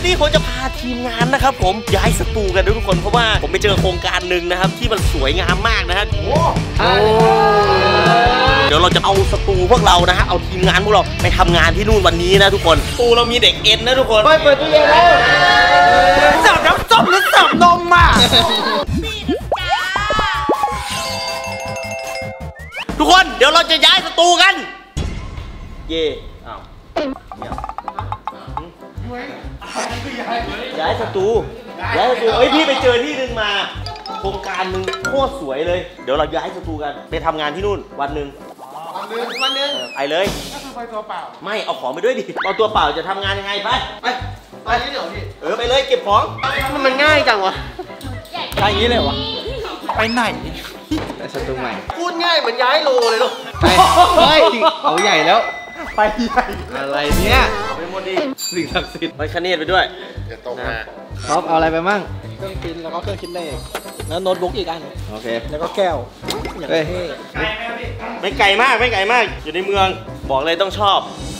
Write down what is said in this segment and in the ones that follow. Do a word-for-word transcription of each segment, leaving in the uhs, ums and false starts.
นี้ผมจะพาทีมงานนะครับผมย้ายสตูกันทุกคนเพราะว่าผมไปเจอโครงการหนึ่งนะครับที่มันสวยงามมากนะฮะโอ้เดี๋ยวเราจะเอาสตูพวกเรานะฮะเอาทีมงานพวกเราไปทำงานที่นู่นวันนี้นะทุกคนสตูเรามีเด็กเอ็นนะทุกคนเปิดตู้เย็นแล้วเสิร์ฟน้ำส้มหรือเสิร์ฟนมมาทุกคนเดี๋ยวเราจะย้ายสตูกันเย่อ้าวย้ายสตูย้ายสตูเอ้ยพี่ไปเจอที่นึงมาโครงการมึงโคตรสวยเลยเดี๋ยวเราย้ายสตูกันไปทำงานที่นู่นวันหนึ่งวันหนึ่งวันหนึ่งไปเลยก็คือไปตัวเปล่าไม่เอาของไปด้วยดิเอาตัวเปล่าจะทำงานยังไงไปไปไปนี่เดี๋ยวพี่เออไปเลยเก็บของมันมันง่ายจังวะใช่อย่างนี้เลยวะไปไหนแต่สตูใหม่พูดง่ายเหมือนย้ายโลเลยลูกไปเฮ้ยเอาใหญ่แล้วไปใหญ่อะไรเนี่ยเอาไปหมดดิสิ่งศักดิ์สิทธิ์ไปคเนตไปด้วยจะตกมาท็อปเอาอะไรไปมั่งเครื่องพิมพ์แล้วก็เครื่องคิดเลขแล้วโน้ตบุ๊กอีกอันโอเคแล้วก็แก้วอย่างเท่ไม่ไกลมากไม่ไกลมากอยู่ในเมืองบอกเลยต้องชอบ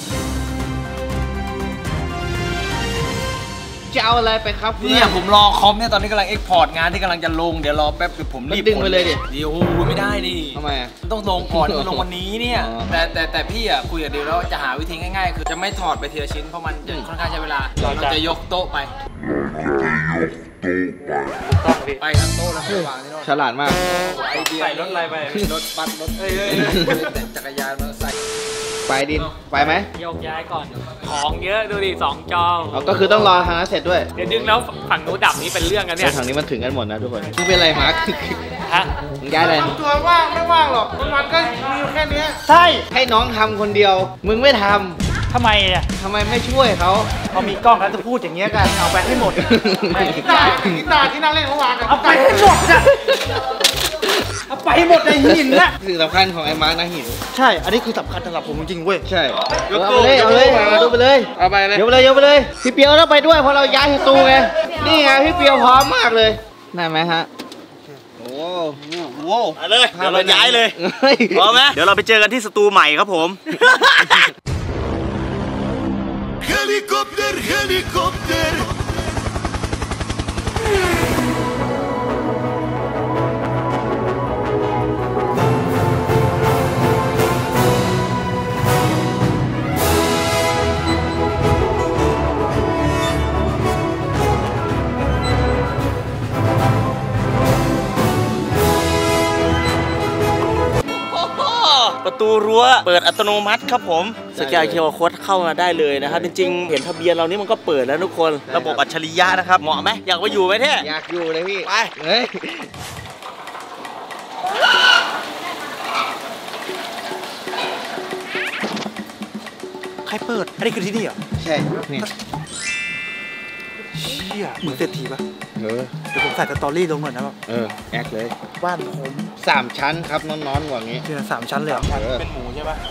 จะเอาอะไรไปครับเนี่ยผมรอคอมเนี่ยตอนนี้กำลังเอ็กพอร์ตงานที่กำลังจะลงเดี๋ยวรอแป๊บเดี๋ยวผมรีบดึงไปเลยดิเดี๋ยวไม่ได้ดิทำไมต้องลงก่อนลงวันนี้เนี่ยแต่แต่แต่พี่อ่ะคุยกับเดี๋ยวแล้วจะหาวิธีง่ายๆคือจะไม่ถอดไปทีละชิ้นเพราะมันจะค่อนข้างใช้เวลาเราจะยกโต๊ะไปไปทั้งโต๊ะแล้ววางที่โน่นฉลาดมากไอเดียใส่รถอะไรไปรถบัสรถเอ้ยจักรยานมาใส่ไปดินไปไหมยกย้ายก่อนของเยอะดูดิสองจอก็คือต้องรอทางนั้นเสร็จด้วยเดี๋ยวดึงแล้วฝั่งนู้นดับนี้เป็นเรื่องกันเนี่ยทางนี้มันถึงกันหมดนะทุกคนมึงเป็นไรมาร์คฮะมึงย้ายอะไรตัวว่างไม่ว่างหรอกมันก็มีแค่นี้ใช่ให้น้องทำคนเดียวมึงไม่ทำทำไมอ่ะทำไมไม่ช่วยเขาพอมีกล้องแล้วจะพูดอย่างเงี้ยกันเอาไปให้หมดกีตาร์กีตาร์ที่นั่งเล่นเขาวางกันเอาไปให้หมดจ้ะเอาไปหมดในหินนะสิ่งสำคัญของไอ้มาร์กนะหินใช่อันนี้คือสำคัญสำหรับผมจริงๆเว้ยใช่เอาไปเลยเอาเลยเอาไปเลยเอาไปเลยเดี๋ยวไปเลยเดี๋ยวไปเลยพี่เปียวต้องไปด้วยเพราะเราย้ายสตูไงนี่ไงพี่เปียวพร้อมมากเลยได้ไหมฮะโอ้โหเอาเลยเดี๋ยวเราย้ายเลยพร้อมไหมเดี๋ยวเราไปเจอกันที่สตูใหม่ครับผมเฮลิคอปเตอร์เฮลิคอปเตอร์ประตูรั้วเปิดอัตโนมัติครับผมสแกน คิว อาร์ Code เข้ามาได้เลยนะครับจริงๆเห็นทะเบียนเรานี่มันก็เปิดแล้วทุกคนระบบอัจฉริยะนะครับเหมาะไหมอยากมาอยู่ไหมเท่อยากอยู่เลยพี่ไปเฮ้ยใครเปิดอันนี้คือที่นี่เหรอใช่นี่เชี่ยเหมือนเศรษฐีปะเออเดี๋ยวผมใส่สตอรี่ลงหน่อยนะเออแอคเลยบ้านผมสามชั้นครับนอนๆกว่านี้คือสามชั้นเลยเป็นหมูใช่ปะ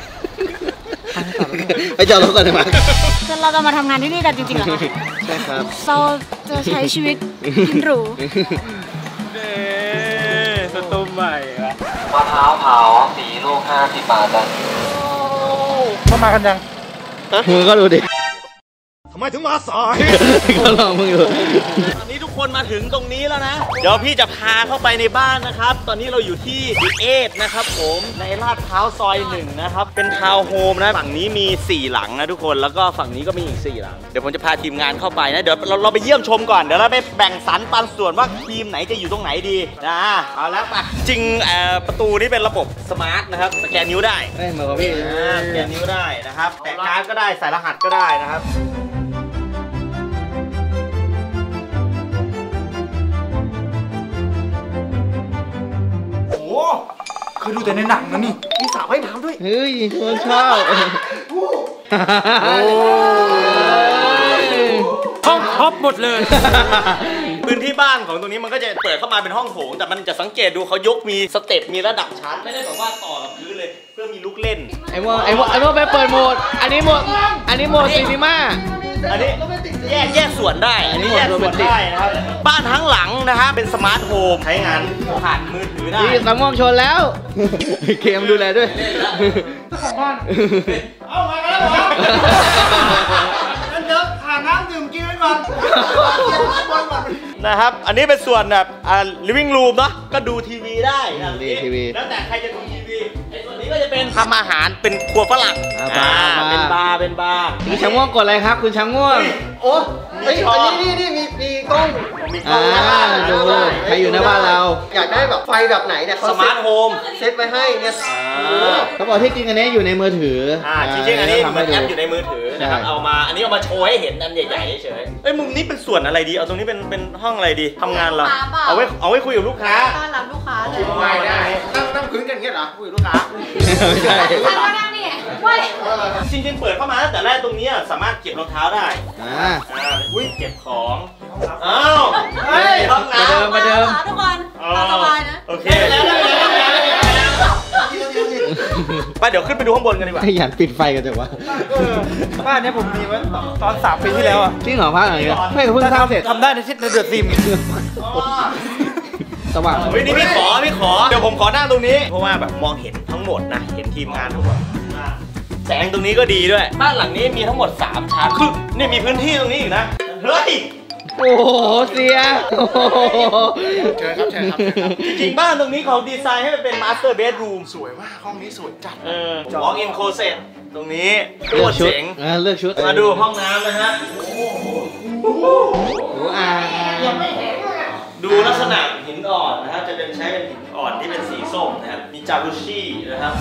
ไปจอดรถก่อนเลยมั้ยคือเราจะมาทำงานที่นี่กันจริงๆเหรอใช่ครับเราจะใช้ชีวิตหรูเด้สตูมใหม่อะมะพร้าวเผาสีลูกห้าสิบบาทจ้ะเข้ามากันยังมึงก็ดูดิทำไมถึงมาสายก็ลองมึงอยู่ตอนนี้ทุกคนมาถึงตรงนี้แล้วนะเดี๋ยวพี่จะพาเข้าไปในบ้านนะครับตอนนี้เราอยู่ที่ดิเอทนะครับผมในลาดพร้าวซอยหนึ่งนะครับเป็นทาวน์โฮมนะฝั่งนี้มีสี่หลังนะทุกคนแล้วก็ฝั่งนี้ก็มีอีกสี่หลังเดี๋ยวผมจะพาทีมงานเข้าไปนะเดี๋ยวเราเราไปเยี่ยมชมก่อนเดี๋ยวเราไปแบ่งสรรปันส่วนว่าทีมไหนจะอยู่ตรงไหนดีนะเอาแล้วไปจริงประตูนี้เป็นระบบสมาร์ทนะครับสแกนนิ้วได้ไม่เหมือนกับพี่สแกนนิ้วได้นะครับแตะการ์ดก็ได้ใส่รหัสก็ได้นะครับเคยดูแต่ในหนังนะนี่มีสระว่ายน้ำด้วยเฮ้ยคนชอบห้องท็อปหมดเลยพื้นที่บ้านของตรงนี้มันก็จะเปิดเข้ามาเป็นห้องโถงแต่มันจะสังเกตดูเขายกมีสเต็ปมีระดับชั้นไม่ได้แบบว่าต่อกับพื้นเลยเพื่อมีลูกเล่นไอ้ว่าไอ้ว่าไอ้ว่าไปเปิดโหมดอันนี้โหมดอันนี้โหมดซีนีม่าอันนี้แยกแยกส่วนได้อันนี้แยกส่วนได้นะครับบ้านทั้งหลังนะฮะเป็นสมาร์ทโฮมใช้งานผ่านมือถือได้นี่สมองชนแล้วเกมดูแลด้วยเจ้าของบ้านเอามาแล้วเหรอเดินผ่านน้ำดื่มกินไว้ก่อนนะครับอันนี้เป็นส่วนแบบอ่า living room เนาะก็ดูทีวีได้แบบนี้แล้วแต่ใครจะดูทีวีไอ้ส่วนนี้ก็จะเป็นทำอาหารเป็นครัวฝรั่งอ่าเป็นบาร์เป็นบาร์คุณช้างม่วงกดอะไรครับคุณช้างม่วงโอ้เฮ้ยอันนี้นี่นี่มีมีกล้องมีกล้องดูใครอยู่ในบ้านเราอยากได้แบบไฟแบบไหนเนี่ยสมาร์ทโฮมเซตไว้ให้เนี่ยเขาบอกที่จริงอันนี้อยู่ในมือถืออ่าจริงๆอันนี้เหมือนแอปอยู่ในมือถือนะครับเอามาอันนี้เอามาโชว์ให้เห็นอันใหญ่ๆเฉยๆเอ้ยมุมนี้เป็นส่วนอะไรดีเอาตรงนี้เป็นเป็นห้องอะไรดีทำงานเราเอาไว้เอาไว้คุยกับลูกค้าต้อนรับลูกค้าเลยไม่ได้นั่งนั่งพื้นกันเงี้ยเหรอคุยกับลูกค้าไม่ใช่นั่งนี่ว้ยจริงๆเปิดเข้ามาตั้งแต่แรกตรงนี้สามารถเก็บรองเท้าได้อ่าอุ้ยเก็บของอ้าวเฮ้ยห้องน้ำมาเดิมทุกคนสบายนะโอเคไปเดี๋ยวขึ้นไปดูข้างบนกันดีกว่าขยันปิดไฟกันจังวะบ้านนี้ผมมีไว้ตอนสามปีที่แล้วอ่ะจริงเหรอพักอะไรกันไม่เพิ่งทำเสร็จทำได้ในทิศในเดือดซิมสว่างเฮ้ยนี่พี่ขอพี่ขอเดี๋ยวผมขอนั่งตรงนี้เพราะว่าแบบมองเห็นทั้งหมดนะเห็นทีมงานทั้งหมดแสงตรงนี้ก็ดีด้วยบ้านหลังนี้มีทั้งหมดสามชั้นคือนี่มีพื้นที่ตรงนี้อีกนะเฮ้ยโอ้โหเสียเชิญครับเชิญครับจริงๆบ้านตรงนี้เขาดีไซน์ให้มันเป็นมาสเตอร์เบดรูมสวยมากห้องนี้สวยจัดเออ walk in closet ตรงนี้เลือกชุดเลือกชุดมาดูห้องน้ำนะฮะโอ้โหอ่าดูลักษณะหินอ่อนนะครับจะเป็นใช้เป็นหินอ่อนที่เป็นสีส้มนะครับมีจารุชี่นะครับ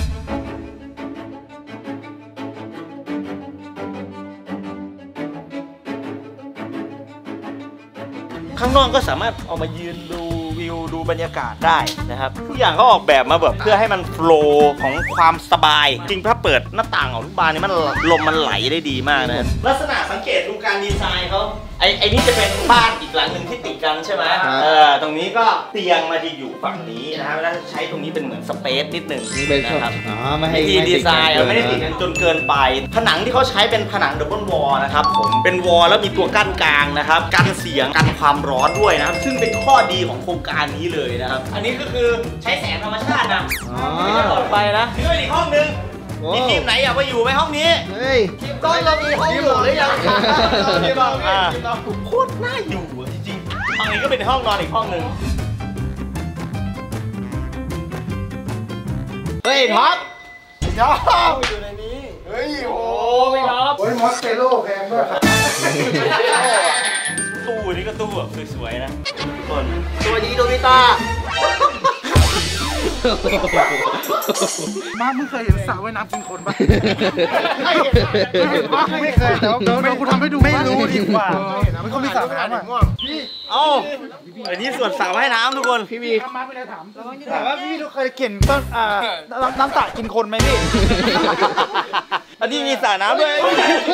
ข้างนอกก็สามารถเอามายืนดูวิวดูบรรยากาศได้นะครับทุกอย่างเขาออกแบบมาแบบเพื่อให้มันโฟลว์ของความสบายจริงถ้าเปิดหน้าต่างของทุกบานนี่มันลมมันไหลได้ดีมากนะลักษณะสังเกตดูการดีไซน์เขาไอ้ไอ้นี่จะเป็นบ้านอีกหลังหนึ่งที่ติดกันใช่ไหมเออตรงนี้ก็เตียงมาจะอยู่ฝั่งนี้นะครับแล้วใช้ตรงนี้เป็นเหมือนสเปซนิดหนึ่งนะครับอ๋อไม่ให้ดีไซน์ไม่ได้ติดกันจนเกินไปผนังที่เขาใช้เป็นผนังดับเบิลวอลนะครับผมเป็นวอลแล้วมีตัวกั้นกลางนะครับกันเสียงกันความร้อนด้วยนะครับซึ่งเป็นข้อดีของโครงการนี้เลยนะครับอันนี้ก็คือใช้แสงธรรมชาตินะไม่ได้หลอดไฟนะนี่ก็อีกห้องนึงมีทีมไหนอยากมาอยู่ไหมห้องนี้เฮ้ยทีมก้อนเรามีห้องอยู่หรือยังทีมเราโคตรน่าอยู่จริงๆห้องนี้ก็เป็นห้องนอนอีกห้องนึงเฮ้ยท็อปท็อปอยู่ในนี้เฮ้ยโอ้ไม่ท็อปโอ้ยมอสเตโลแพงด้วยครับตู้นี้ก็ตู้แบบสวยๆนะส่วนตัวนี้โดมิต้ามามึงเคยเห็นสาวว่ายน้ำกินคนปะไม่เห็นปะไม่เคยแต่ว่าเดี๋ยวกูทำให้ดูไม่รู้ดีกว่าไม่เขามีสาวว่ายน้ำอ่ะพี่เอ้าอันนี้ส่วนสาวว่ายน้ำทุกคนพี่บีมาไม่ได้ถามแต่ว่าพี่เคยเห็นต้นอ่าน้ำตากินคนไหมพี่อันนี้มีสระน้ำด้วย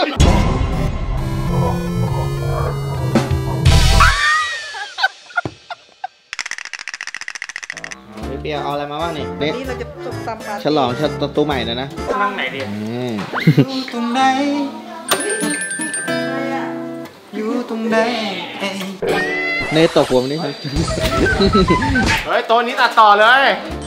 เปียเอาอะไรมาบ้างนี่นี่เราจะจบตามการฉลองชัดตัวใหม่นะนะนั่งไหนดีอยู่ตรงไหนอยู่ตรงไหนเนยตกหัวนี้เฮ้ยตัวนี้ตัดต่อเลย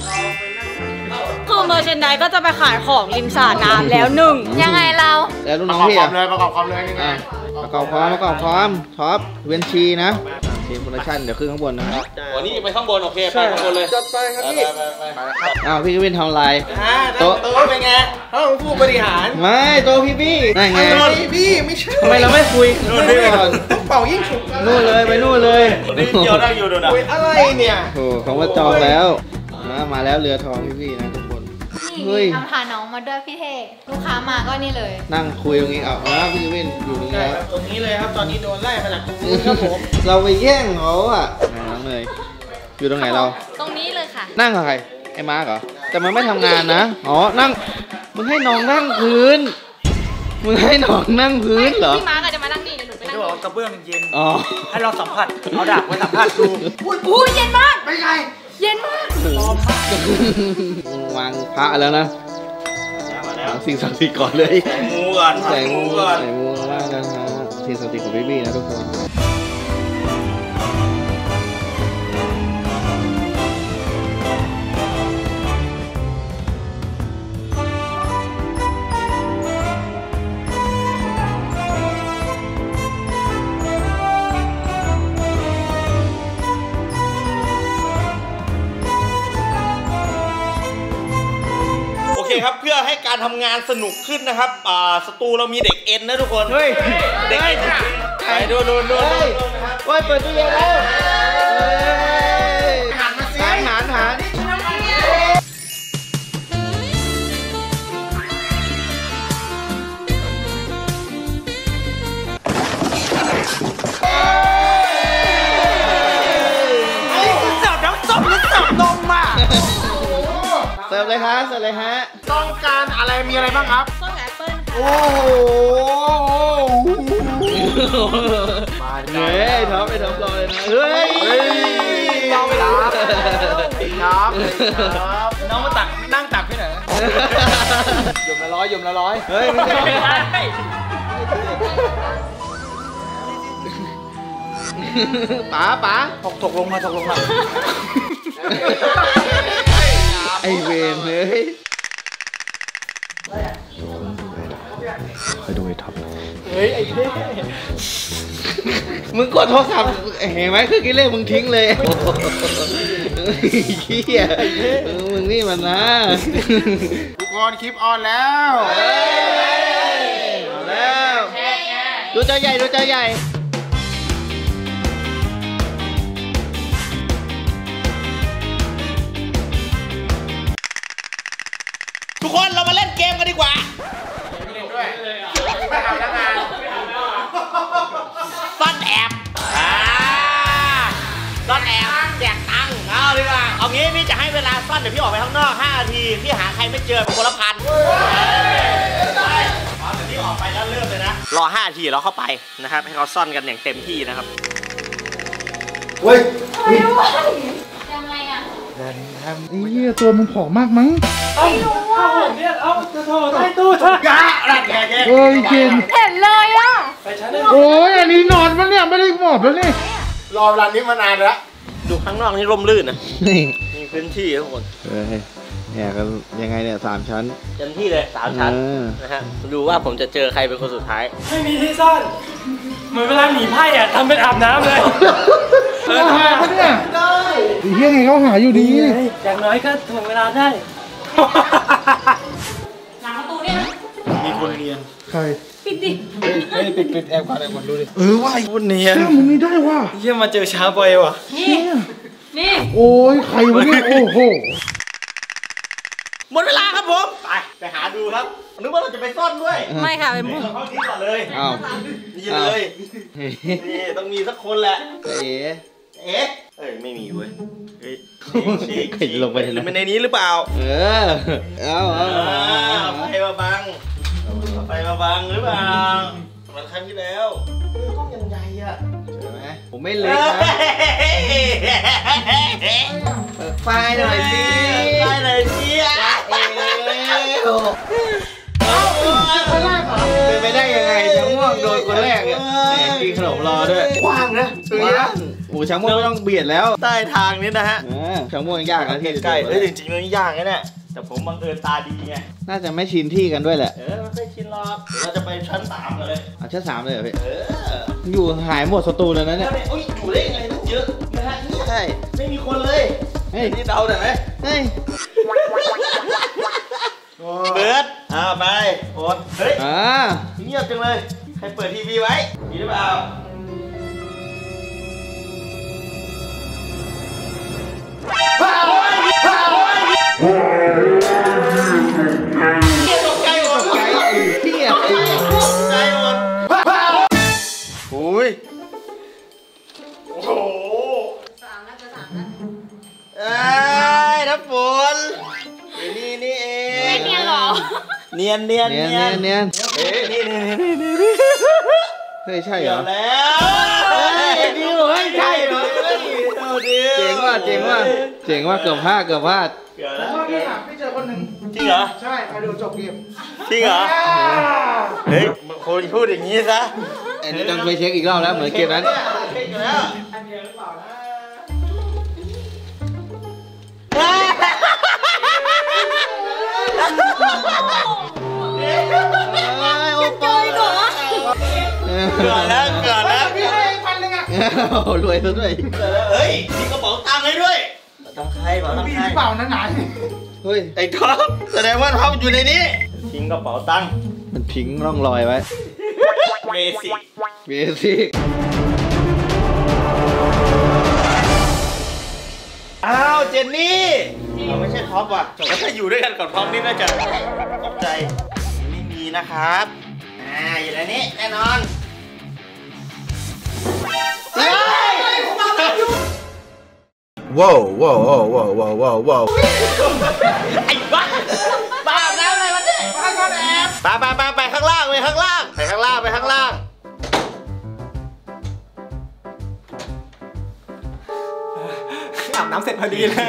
คือเมอร์เชนไดก็จะไปขายของริมสระน้ำแล้วหนึ่งยังไงเราแล้วลูกน้องพี่อ่ะประกอบความเลยประกอบความประกอบความท็อปเวนชีนะทีมโปรดักชั่นเดี๋ยวขึ้นข้างบนนะครับวันนี้ไปข้างบนโอเคไปข้างบนเลยจัดไปครับพี่อ้าวพี่ก็เป็นทำลายโต๊ะโต๊ะเป็นไงห้องผู้บริหารไม่โต๊ะพี่พี่นั่นไงพี่ไม่ใช่ทำไมเราไม่คุยนู่นนี่ก่อนต้องเป่ายิ่งฉุกนู่นเลยไปนู่นเลยนี่เกี่ยวได้อยู่ดูนะอะไรเนี่ยโอ้เขาว่าจองแล้วมามาแล้วเรือทองพี่พี่นะทุกคนเฮ้ยนำพาน้องมาด้วยพี่เทลูกค้ามาก็นี่เลยนั่งคุยตรงนี้เอาแล้วพี่วินอยู่ตรงนี้ตรงนี้เลยครับตอนนี้โดนไล่มาจากตรงนี้ครับผมเราไปแย่งเขาอ่ะน้องเลยอยู่ตรงไหนเราตรงนี้เลยค่ะนั่งกับใครไอ้มาร์กเหรอแต่มันไม่ทำงานนะอ๋อนั่งมึงให้น้องนั่งพื้นมึงให้น้องนั่งพื้นเหรอพี่มาร์กจะมานั่งนี่เดี๋ยวหนูไปนั่งกระเบื้องเย็นอ๋อให้เราสัมผัสเอาดักไว้สัมผัสดูอุ้ยเย็นมากไม่ไงเย็นมากวางพระแล้วนะสิ่งศักดิ์สิทธิ์ก่อนเลยใส่งูก่อนใส่งูก่อนใส่งูมากนะฮะสิ่งศักดิ์สิทธิ์ของพี่บี้นะทุกคนให้การทำงานสนุกขึ้นนะครับอ่าสตูเรามีเด็กเอ็นนะทุกคนเฮ้ยเด็กเอ็นไปดูดูดูดูเฮ้ยเปิดตู้เย็นแล้วหันมาสิหันหันหันเสิร์ฟเลยฮะเสิร์ฟเลยฮะต้องการอะไรมีอะไรบ้างครับส้มแอปเปิ้ลโอ้โหมาเฮ้ยท็อปไปท็อปรอเลยนะเฮ้ยรอเวลาครับครับน้องมาตักนั่งตักไปไหนหยมละร้อยหยมละร้อยเฮ้ยไม่ใช่ป๋าป๋าตกตกลงมาตกลงมาไอเวนเลยไปดูไอ้ท็อปเฮ้ยไอ้เท่มึงกดโทรศัพท์เห็นไหมคือกินเลขมึงทิ้งเลยเฮียมึงนี่มันนะทุกคนคลิปออนแล้วเอาแล้วดูใจใหญ่ดูใจใหญ่ทุกคนเรามาเล่นเกมกันดีกว่าเล่นด้วยไม่เอาแล้วงานซ่อนแอบอ่าซ่อนแอบแจกตังค์เอาดีกว่าเอางี้พี่จะให้เวลาซ่อนเดี๋ยวพี่ออกไปข้างนอกห้านาทีพี่หาใครไม่เจอเป็นคนละพันไปเอาเดี๋ยวพี่ออกไปแล้วเริ่มเลยนะรอห้านาทีแล้วเข้าไปนะครับให้เขาซ่อนกันอย่างเต็มที่นะครับเฮ้ยยังไงอ่ะทำไอ้เหี้ยตัวมึงผอมมากมั้งไม่รู้ว่าเนี่ยเอาจะโทรใต้ตู้เธอยะอะไรแกแกเฮ้ยกินเห็นเลยอ่ะโอ้ยอันนี้นอนมันเนี่ยไม่ได้หมอบแล้วนี่รอเวลานี้มานานแล้วดูข้างนอกนี่ร่มรื่นนะมีพื้นที่ทุกคนเฮ้ยเนี่ยกันยังไงเนี่ยสามชั้นเต็มที่เลยสามชั้นนะฮะดูว่าผมจะเจอใครเป็นคนสุดท้ายไม่มีที่ซ่อนเหมือนเวลาหนีไพ่อะทำเป็นอาบน้ำเลยเออหาเขาเนี่ยได้เฮียไงเขาหาอยู่ดีอย่างน้อยก็ถ่วงเวลาได้หลังประตูเนี่ยมีคนเรียนใครปิดดิเฮ้ยปิดปิดแอบก่อนแอบก่อนดูดิเออว่าคนเรียนมึงนี่ได้ว่ะเยี่ยมมาเจอช้าไปว่ะนี่นี่โอ้ยใครวะเนี่ยโอ้โหหมดเวลาครับผมไปไปหาดูครับนึกว่าเราจะไปซ่อนด้วยไม่ค่ะเป็นมุ้งเข้าที่ก่อนเลยอ้าวนี่เลยนี่ต้องมีสักคนแหละเอ๋เอ๊ะเอ้ยไม่มีเว้ยเฮ้ยใครลงไปหรือมันในนี้หรือเปล่าเออเอาเอาเอาไฟมาบังเอาไฟมาบังหรือเปล่ามันครั้งที่แล้วห้องยังใหญ่อะใช่ไหมผมไม่เล็กนะเปิดไฟหน่อยสิไฟหน่อยสิเอ๊ะเป็นไปได้ยังไงช้างม่วงโดนคนแรกเนี่ยแหมกินขนมรอด้วยกว้างนะตรงนี้นะโอ้ช้างม่วงไม่ต้องเบียดแล้วใต้ทางนี้นะฮะช้างม่วงยากนะที่ใกล้เอ้ยจริงๆมันยากนะเนี่ยแต่ผมบังเอิญตาดีไงน่าจะไม่ชินที่กันด้วยแหละเออไม่ค่อยชินหรอกเดี๋ยวเราจะไปชั้นสามเลยอ่ะชั้นสามเลยเหรอพี่เอออยู่หายหมดสตูเลยนะเนี่ยโอ้ยอยู่ได้ยังไงตั้งเยอะนะฮะใช่ไม่มีคนเลยเฮ้ยนี่เดาหน่อยไหมเฮ้ยเบิร์ดอ่าไปโอ๊ตเฮ้ยอ่าเงียบจังเลยใครเปิดทีวีไว้มีหรือเปล่าตกใจหมดตกใจเที่ยตกใจหมดโอ้ยโอ้โหสามนะจะสามนะไอ้น้ำฝนนี่นี่เองไม่เนียนหรอเนียนเนียนเนียนเนียนเฮ้ยนี่นี่นี่นี่เฮ้ยใช่เหรอแล้วดีเหรอใช่เหรอเจ๋งว่ะเจ๋งว่ะเจ๋งว่ะเกือบพลาดเกือบพลาดเกือบแล้วพี่ถามพี่เจอคนหนึ่งจริงเหรอใช่ใครดูจบเกมจริงเหรอเฮ้ยคนพูดอย่างนี้ซะอันนี้ต้องไปเช็คอีกรอบแล้วเหมือนเกมนั้นเช็คแล้วอันเดียวหรือเปล่านะเกิดแล้วเกิดแล้วพี่ให้พันหนึ่งอ่ะรวยซะด้วยเฮ้ยมีกระเป๋าตังค์ให้ด้วยเตังค์ใครเป๋าตังค์มีใครเปล่านั่นไหนเฮ้ยไอ้ท็อปแสดงว่าท็อปอยู่ในนี้ทิ้งกระเป๋าตังค์มันทิ้งร่องรอยไว้เบสิกเบสิกอ้าวเจนนี่เราไม่ใช่ท็อปว่ะแล้วถ้าอยู่ด้วยกันกับท็อปนี่น่าจะตกใจไม่มีนะครับอ่าอยู่ในนี้แน่นอนเฮ้ย Whoa, whoa, whoa, whoa, whoa, whoa, whoa. ไอ้บ้าบ้าแล้วอะไรวะเนี่ยไปก่อนแอบไปไปไปไปข้างล่างไปข้างล่างไปข้างล่างไปข้างล่างอาบน้ำเสร็จพอดีเลย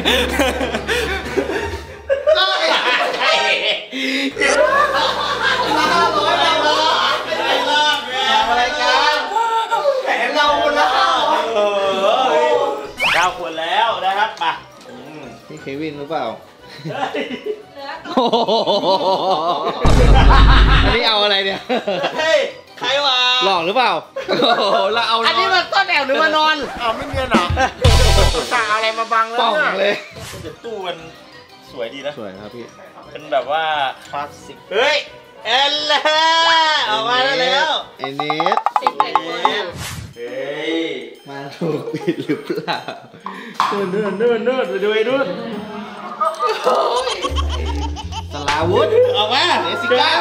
อะไรกันแผนเราแล้วเก้าคนแล้วนะครับมานี่เควินหรือเปล่า อันนี้เอาอะไรเนี่ยเฮ้ยใครวะหลอกหรือเปล่าเราเอาอันนี้มันต้นแอบหรือมานอนอ้าวไม่เนียนหรอสาอะไรมาบังแล้วป่องเลยแต่ตู้มันสวยดีนะสวยครับพี่เป็นแบบว่าคลาสสิกเฮ้ยเอลล่าออกมาแล้วเอเนสสิบเอ็ดคนอะเฮ้ยมาถูกปิดหรือเปล่านู่นนู่นนู่นนู่นไปดูไอ้นู่นสลาวุธออกมาเนสิก้า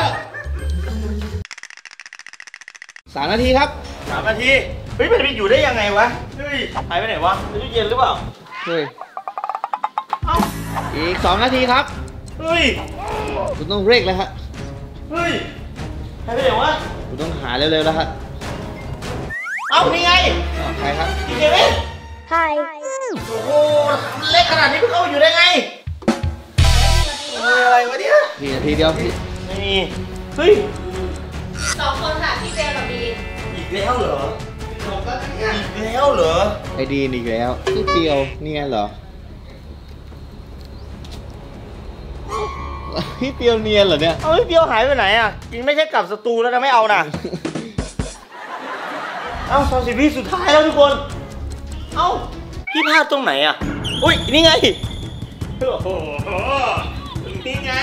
สามนาทีครับสามนาทีเฮ้ยมันไปอยู่ได้ยังไงวะเฮ้ยหายไปไหนวะไปตู้เย็นหรือเปล่าเฮ้ยอีกสองนาทีครับเฮ้ยคุณต้องเร่งแล้วฮะเฮ้ยหายไปไหนวะคุณต้องหาเร็วๆแล้วฮะเอ้านี่ไงอ้าวใครครับพี่เควิน Hi โอ้โหเล็กขนาดนี้พี่เข้าอยู่ได้ไงเฮ้ยอะไรวะเนี่ยทีนาทีเดียวพี่ไม่มีเฮ้ยสองคนค่ะพี่เจมกับบีอีกแล้วเหรออีกแล้วเหรอไอดีนอีกแล้วพี่เปียวนี่ไงเหรอพี่เปียวเนียนเหรอเนี่ยเอาพี่เปียวหายไปไหนอ่ะจริงไม่ใช่กลับสตูแล้วนะไม่เอานะเอ้าสามสิบวิสุดท้ายแล้วทุกคน เอ้าพี่พลาดตรงไหนอ่ะอุ้ยนี่ไงโอ้โหนี่ไง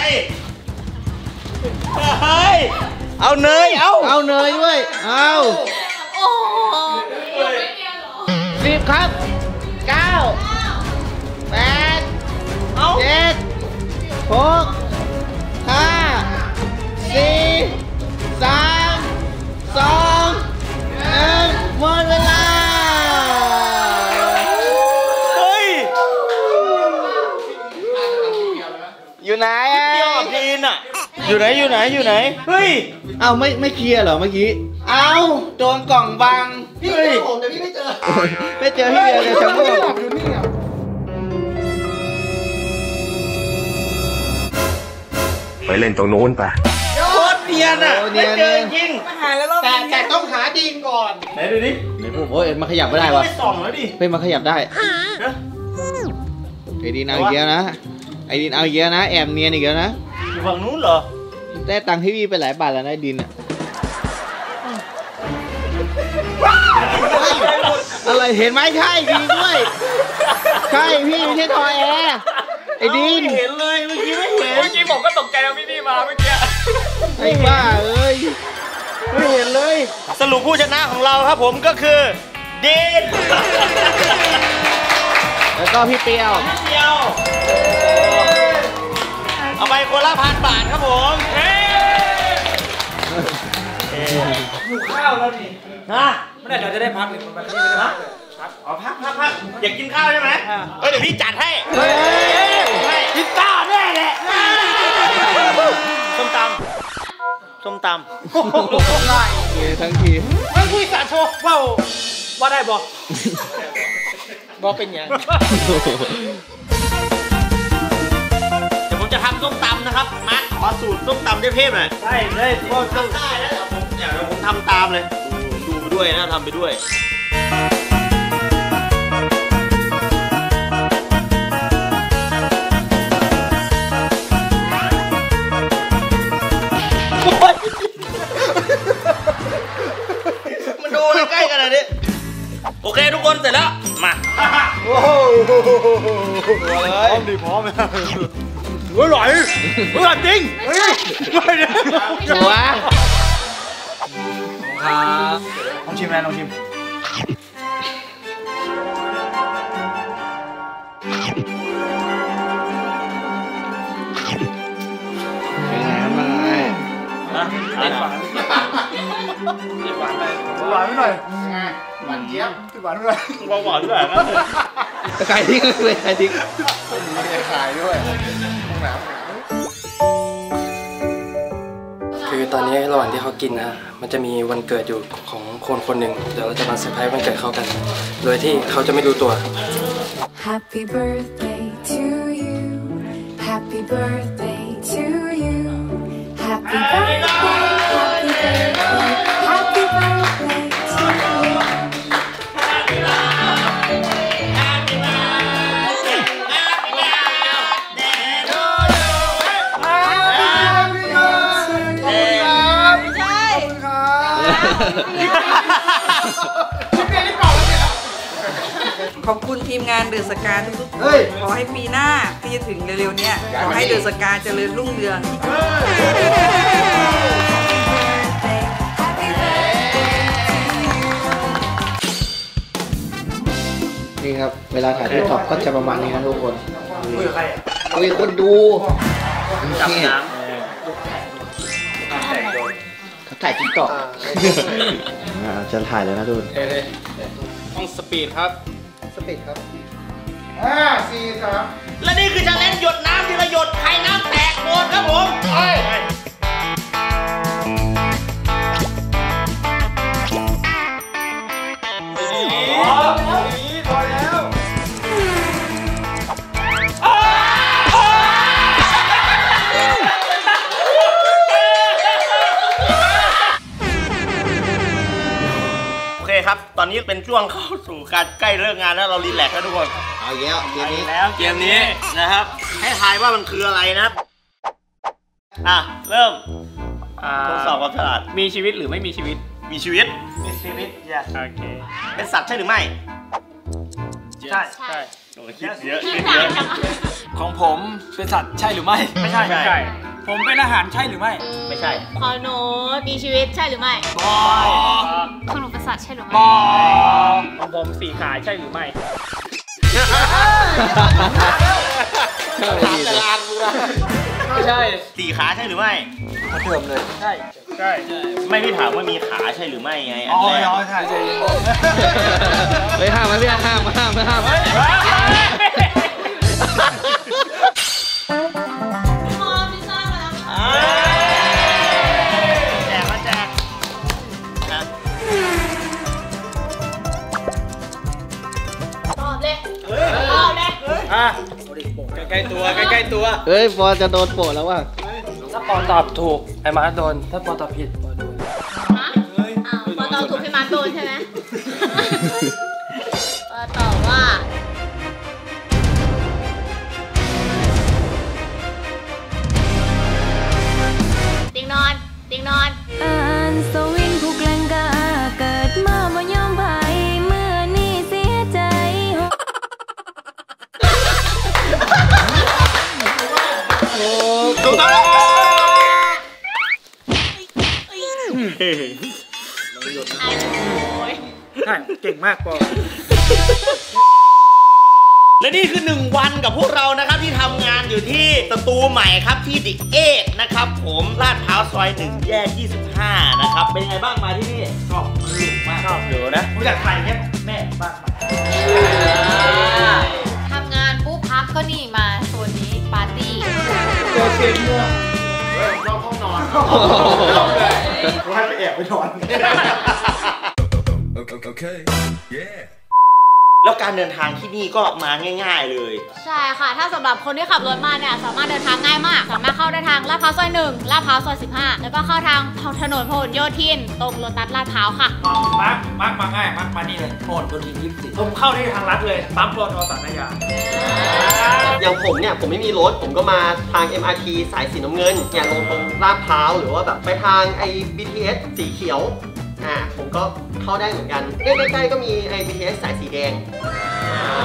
เฮ้ยเอาเนยเอาเอาเนยด้วยเอาโอ้โหไม่เรียนหรอสิบครับเก้าแปดเอาเจ็ดหกห้าสี่สามสองหนึ่งหมดเวลาเฮ้ยอยู่ไหนอ่ะเปียวกับพีนอ่ะอยู่ไหนอยู่ไหนอยู่ไหนเฮ้ยเอาไม่ไม่เคลียร์เหรอเมื่อกี้เอาโดนกล่องบังพี่ไม่ผมแต่พี่ไม่เจอไม่เจอพี่เดียวเลยฉันไม่บได้อกหลับอยู่นี่อ่ะไปเล่นตรงนู้นไปโคตรเนียนอ่ะไม่เจอจริงแต่แต่ต้องหาดีนก่อนไหนดูดิไหนพูดโอ้ยมันขยับไม่ได้วะไม่ส่องแล้วดิเฮ้ยมันขยับได้ฮะไอดีนเอาอีกแล้วนะไอดีนเอาอีกแล้วนะแอบเนียนอีกแล้วนะอยู่ฝั่งนู้นเหรอได้ตังค์พี่วีไปหลายบาทแล้วนะไอดินอะอะไรเห็นไหมใช่จริงด้วยใช่พี่ไม่ใช่ทอยแอร์ไอดินไม่เห็นเลยเมื่อกี้ไม่เห็นเมื่อกี้ผมก็ตกใจว่าพี่นี่มาเมื่อกี้ไอ้บ้าเอ้ยไม่เห็นเลย สรุปผู้ชนะของเราครับผมก็คือดีนแล้วก็พี่เปียวเดียวเอาไปคนละพันบาทครับผมเฮ้อยู่ข้าวแล้วนี่ฮะไม่ได้เดี๋ยวจะได้พักหนึ่งมันไม่ได้พักอ๋อพักพักพักอยากกินข้าวใช่ไหมเออเดี๋ยวพี่จัดให้เฮ้ยกินข้าวแน่แหละส้มตำส้มตำเฮ้ยทั้งทีไม่คุยสาโชว์ว้าวว่าได้บอกบอกเป็นยัง เดี๋ยวผมจะทำส้มตำนะครับ มาขอสูตรส้มตำเทพๆหน่อยใช่เลยก็ทำได้แล้วเดี๋ยวผมเดี๋ยวผมทำตามเลยดูไปด้วยนะทำไปด้วย มันดูใกล้ๆกันเลยดิโอเคทุกคนเสร็จแล้ว มา โอ้โอ้โหตัวเลยพร้อมดิพร้อมเลยเฮ้ยหลอยเฮ้ยจริงเฮ้ยชัวร์ครับลองชิมนะลองชิมอะไรหวานหวานไปหวานไปหน่อยหวานเจี๊ยบหวานไปหน่อยหวานหวานด้วยนะขายทิ้งเลยขายทิ้งมีขายด้วยคือตอนนี้ระหว่างที่เขากินนะมันจะมีวันเกิดอยู่ของคนคนหนึ่งเดี๋ยวเราจะมาเซอร์ไพรส์วันเกิดเขากันโดยที่เขาจะไม่รู้ตัว Happy birthday to you Happy birthday to you Happy birthday Happy birthday Happy birthday to you ขอบคุณทีมงานเดือดสกาทุกๆคนขอให้ปีหน้าที่จะถึงเร็วๆนี้ขอให้เดือดสกาเจริญรุ่งเรืองนี่ครับเวลาถ่ายรูปท็อปก็จะประมาณนี้นะทุกคนคุยกับใครอ่ะคุยกับคนดูจับน้ำเขาถ่ายติ๊กต็อกจะถ่ายเลยนะทุกคนต้องสปีดครับสปีดครับห้าสี่สามและนี่คือจะเล่นหยดน้ำทีละหยดใครน้ำแตกโดนครับผมไปครับตอนนี้เป็นช่วงเข้าสู่การใกล้เลิกงานแล้วเรารีแลกซ์แล้วทุกคนเอาเยอะเกมนี้แล้วเกมนี้นะครับให้ทายว่ามันคืออะไรนะครับอ่ะเริ่มทดสอบความฉลาดมีชีวิตหรือไม่มีชีวิตมีชีวิตมีชีวิต yes โอเคเป็นสัตว์ใช่หรือไม่ใช่ใช่โอ้คิดเยอะคิดเยอะของผมเป็นสัตว์ใช่หรือไม่ไม่ใช่ไม่ใช่ผมเป็นอาหารใช่หรือไม่ไม่ใช่ของหนูมีชีวิตใช่หรือไม่บอของหนูเป็นสัตว์ใช่หรือไม่บอของผมสี่ขาใช่หรือไม่ถามแต่ละอันมึงนะไม่ใช่สี่ขาใช่หรือไม่มาเติมเลยใช่ใช่ไม่ได้ถามว่ามีขาใช่หรือไม่ไงอันแรกอ๋อใช่ใช่เฮ้ยห้ามไหมพี่ห้ามห้ามห้ามห้ามแจกมาแจกนะตอบเลยตอบเลยอ่ะใกล้ๆตัวใกล้ๆตัวเฮ้ยปอจะโดนโปะแล้วว่ะถ้าปอตอบถูกไอ้มาร์คโดนถ้าปอตอบผิดปอโดนฮะอ้าวปอตอบถูกให้มาร์คโดนใช่ไหมปอตอบว่าติงนอนติงนอนอ่านสวิงผู้แกล้งกาเกิดมาบ่ยอมไผ่เมื่อนี่เสียใจโอ้ถูกต้องใช่เก่งมากปอและนี่คือหนึ่งวันกับพวกเรานะครับที่ทำงานอยู่ที่สตูใหม่ครับที่ดิเอกนะครับผมลาดพร้าวซอยหนึ่งแยกยี่สิบห้านะครับเป็นไงบ้างมาที่นี่ชอบสนุกมากชอบอยู่นะผมอยากถ่ายแค่แม่บ้านทำงานปุ๊บพักก็นี่มาโซนนี้ปาร์ตี้โซนเกมเรื่องเราห้องนอนเราให้ไปแอบไปนอนโอเคเย้แล้วการเดินทางที่นี่ก็มาง่ายๆเลยใช่ค่ะถ้าสำหรับคนที่ขับรถมาเนี่ยสามารถเดินทางง่ายมากสามารถเข้าได้ทางลาดพร้าวซอยหนึ่งลาดพร้าวซอยสิบห้าแล้วก็เข้าทางถนนพหลโยธินตรงโลตัสลาดพร้าวค่ะมาร์คมาร์คมาง่ายมาร์คมานี่เลยพหลโยธินยี่สิบสี่ผมเข้าได้ทางลัดเลยปั๊มปตท.สารยาอย่างผมเนี่ยผมไม่มีรถผมก็มาทาง เอ็ม อาร์ ที สายสีน้ำเงินอย่างลงตรงลาดพร้าวหรือว่าแบบไปทางไอ้ บี ที เอส สีเขียวอ่าผมก็เข้าได้เหมือนกันใกล้ๆก็มีไอ้ บี ที เอส สายสีแดงอ๋อ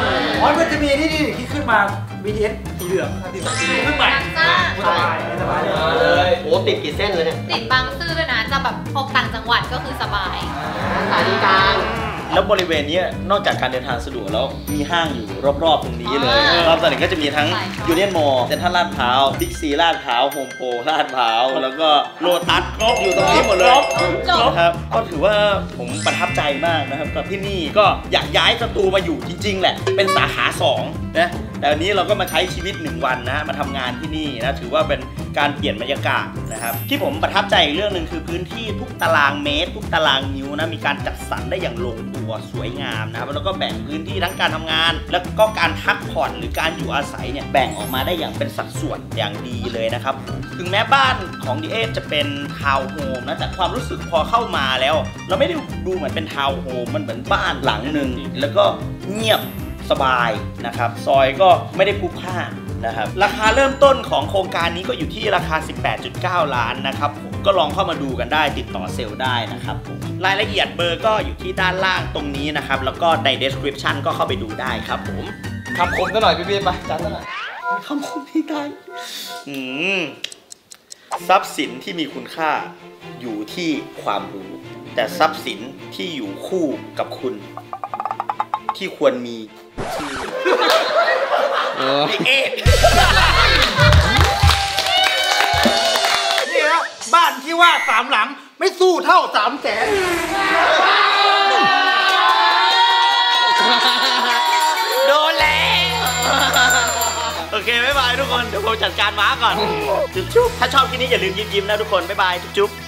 อ๋อมันจะมีนี่นี่ที่ขึ้นมา บี ที เอส สีเหลืองที่แบบขึ้นใหม่สบายสบายเลยโอ้ติดกี่เส้นเลยเนี่ยติดบางซื่อด้วยนะจะแบบออกต่างจังหวัดก็คือสบายสถานีกลางแล้วบริเวณนี้นอกจากการเดินทางสะดวกแล้วมีห้างอยู่รอบๆตรงนี้เลยรอบตอนนี้ก็จะมีทั้งยูเนียนมอลล์เซ็นทรัลลาดพร้าวบิ๊กซีลาดพร้าวโฮมโปรลาดพร้าวแล้วก็โลตัสอยู่ตรงนี้หมดเลยครับก็ถือว่าผมประทับใจมากนะครับกับที่นี่ก็อยากย้ายสตูมาอยู่จริงๆแหละเป็นสาขาสองนะแต่วันนี้เราก็มาใช้ชีวิตหนึ่งวันนะมาทำงานที่นี่นะถือว่าเป็นการเปลี่ยนบรรยากาศนะครับที่ผมประทับใจอีกเรื่องหนึ่งคือพื้นที่ทุกตารางเมตรทุกตารางนิ้วนะมีการจัดสรรได้อย่างลงตัวสวยงามนะครับแล้วก็แบ่งพื้นที่ทั้งการทำงานแล้วก็การพักผ่อนหรือการอยู่อาศัยเนี่ยแบ่งออกมาได้อย่างเป็นสัดส่วนอย่างดีเลยนะครับถึงแม้บ้านของดีเอฟจะเป็นทาวน์โฮมนะแต่ความรู้สึกพอเข้ามาแล้วเราไม่ได้ดูเหมือนเป็นทาวน์โฮมมันเหมือนบ้านหลังหนึ่งแล้วก็เงียบสบายนะครับซอยก็ไม่ได้พลุกพล่านนะครับราคาเริ่มต้นของโครงการนี้ก็อยู่ที่ราคา สิบแปดจุดเก้า ล้านนะครับผมก็ลองเข้ามาดูกันได้ติดต่อเซลล์ได้นะครับผมรายละเอียดเบอร์ก็อยู่ที่ด้านล่างตรงนี้นะครับแล้วก็ใน description ก็เข้าไปดูได้ครับผมคำคมซะหน่อยพี่เบียร์ไปจัดซะหน่อยคำคมที่ได้อืมทรัพย์สินที่มีคุณค่าอยู่ที่ความรู้แต่ทรัพย์สินที่อยู่คู่กับคุณที่ควรมีเอ๊ะนี่นะบ้านที่ว่าสามหลังไม่สู้เท่าสามแสนโดนแล้วโอเคบ๊ายบายทุกคนเดี๋ยวผมจัดการม้าก่อนจุ๊บๆถ้าชอบคลิปนี้อย่าลืมยิ้มๆนะทุกคนบ๊ายบายจุ๊บๆ